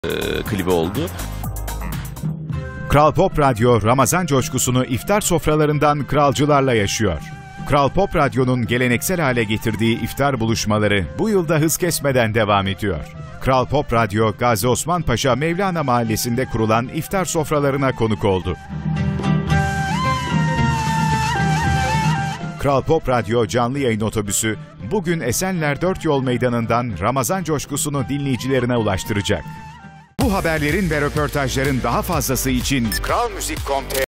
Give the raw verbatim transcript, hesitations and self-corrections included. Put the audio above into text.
e, klibi oldu. Kral Pop Radyo, Ramazan coşkusunu iftar sofralarından kralcılarla yaşıyor. Kral Pop Radyo'nun geleneksel hale getirdiği iftar buluşmaları bu yılda hız kesmeden devam ediyor. Kral Pop Radyo, Gazi Osman Paşa Mevlana Mahallesi'nde kurulan iftar sofralarına konuk oldu. Kral Pop Radyo canlı yayın otobüsü bugün Esenler Dört Yol Meydanı'ndan Ramazan coşkusunu dinleyicilerine ulaştıracak. Bu haberlerin ve röportajların daha fazlası için Kral Müzik nokta com